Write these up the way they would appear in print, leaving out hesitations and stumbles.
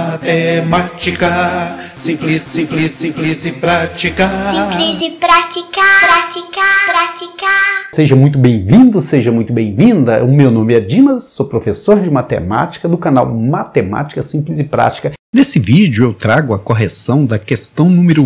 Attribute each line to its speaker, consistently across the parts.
Speaker 1: Matemática, simples, simples, simples e prática.
Speaker 2: Simples e prática, prática, prática.
Speaker 3: Seja muito bem-vindo, seja muito bem-vinda. O meu nome é Dimas, sou professor de matemática do canal Matemática Simples e Prática. Nesse vídeo eu trago a correção da questão número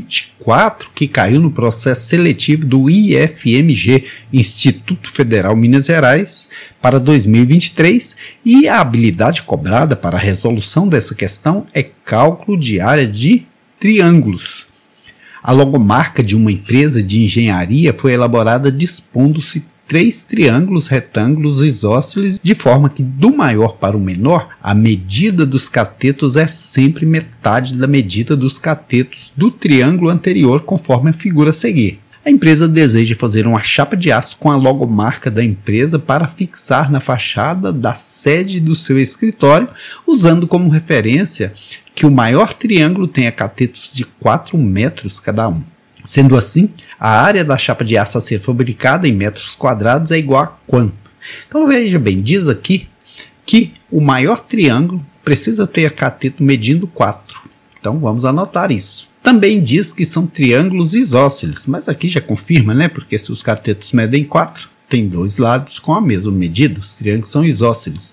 Speaker 3: 24, que caiu no processo seletivo do IFMG, Instituto Federal Minas Gerais, para 2023, e a habilidade cobrada para a resolução dessa questão é cálculo de área de triângulos. A logomarca de uma empresa de engenharia foi elaborada dispondo-se 3 triângulos retângulos isósceles, de forma que, do maior para o menor, a medida dos catetos é sempre metade da medida dos catetos do triângulo anterior, conforme a figura a seguir. A empresa deseja fazer uma chapa de aço com a logomarca da empresa para fixar na fachada da sede do seu escritório, usando como referência que o maior triângulo tenha catetos de 4 metros cada um. Sendo assim, a área da chapa de aço a ser fabricada em metros quadrados é igual a quanto? Então veja bem, diz aqui que o maior triângulo precisa ter cateto medindo 4. Então vamos anotar isso. Também diz que são triângulos isósceles, mas aqui já confirma, né? Porque se os catetos medem 4, tem 2 lados com a mesma medida, os triângulos são isósceles.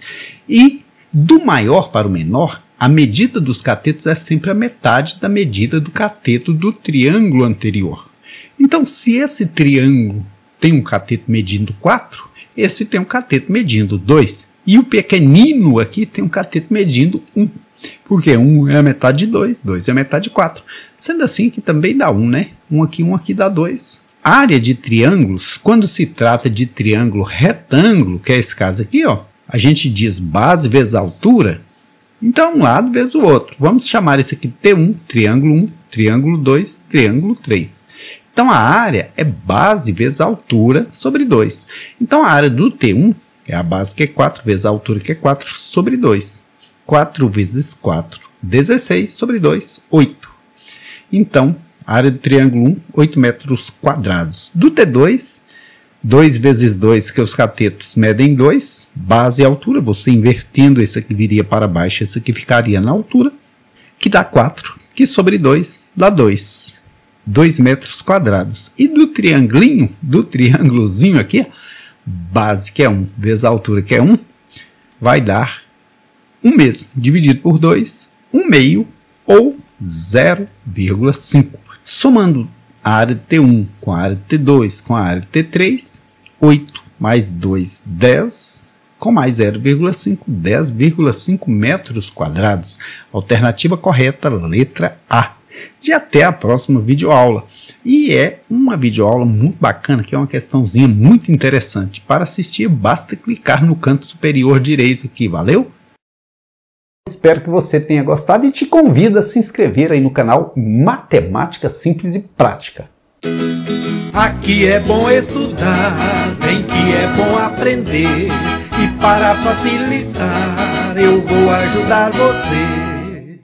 Speaker 3: E do maior para o menor, a medida dos catetos é sempre a metade da medida do cateto do triângulo anterior. Então, se esse triângulo tem um cateto medindo 4, esse tem um cateto medindo 2. E o pequenino aqui tem um cateto medindo 1. Porque 1 é a metade de 2, 2 é a metade de 4. Sendo assim, aqui também dá 1, né? 1 aqui dá 2. A área de triângulos, quando se trata de triângulo retângulo, que é esse caso aqui, ó, a gente diz base vezes altura. Então, um lado vezes o outro. Vamos chamar esse aqui de T1, triângulo 1, triângulo 2, triângulo 3. Então, a área é base vezes a altura sobre 2. Então, a área do T1 é a base que é 4 vezes a altura que é 4 sobre 2. 4 vezes 4, 16 sobre 2, 8. Então, a área do triângulo 1, 8 metros quadrados. Do T2, 2 vezes 2, que os catetos medem 2, base e altura, você invertendo, esse aqui viria para baixo, esse aqui ficaria na altura, que dá 4, que sobre 2 dá 2, 2 metros quadrados. E do triangulinho, do triângulozinho aqui, base que é 1, vezes a altura que é 1, vai dar 1 mesmo, dividido por 2, 1 meio ou 0,5. Somando a área de T1 com a área de T2 com a área de T3, 8 mais 2, 10, com mais 0,5, 10,5 metros quadrados. Alternativa correta, letra A. De até a próxima videoaula. E é uma videoaula muito bacana, que é uma questãozinha muito interessante. Para assistir, basta clicar no canto superior direito aqui, valeu? Espero que você tenha gostado e te convido a se inscrever aí no canal Matemática Simples e Prática.
Speaker 1: Aqui é bom estudar, bem que é bom aprender. E para facilitar, eu vou ajudar você.